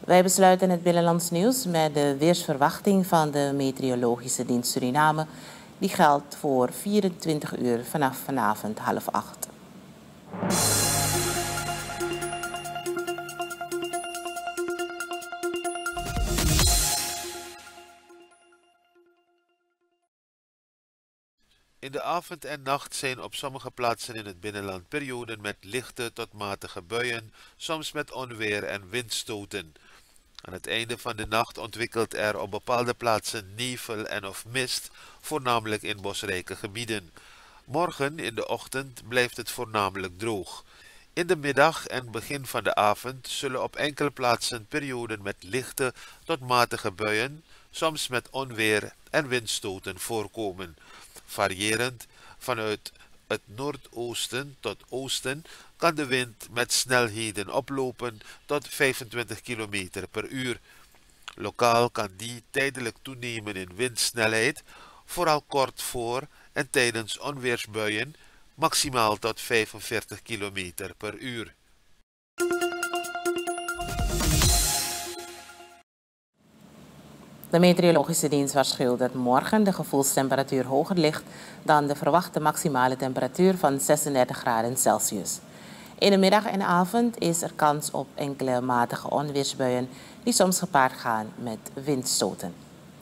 Wij besluiten het binnenlands nieuws met de weersverwachting van de Meteorologische Dienst Suriname. Die geldt voor 24 uur vanaf vanavond 7:30. In de avond en nacht zijn op sommige plaatsen in het binnenland perioden met lichte tot matige buien, soms met onweer en windstoten. Aan het einde van de nacht ontwikkelt er op bepaalde plaatsen nevel en of mist, voornamelijk in bosrijke gebieden. Morgen in de ochtend blijft het voornamelijk droog. In de middag en begin van de avond zullen op enkele plaatsen perioden met lichte tot matige buien, soms met onweer en windstoten voorkomen. Variërend vanuit het noordoosten tot oosten kan de wind met snelheden oplopen tot 25 km per uur. Lokaal kan die tijdelijk toenemen in windsnelheid, vooral kort voor en tijdens onweersbuien, maximaal tot 45 km per uur. De Meteorologische Dienst waarschuwt dat morgen de gevoelstemperatuur hoger ligt dan de verwachte maximale temperatuur van 36 graden Celsius. In de middag en avond is er kans op enkele matige onweersbuien die soms gepaard gaan met windstoten.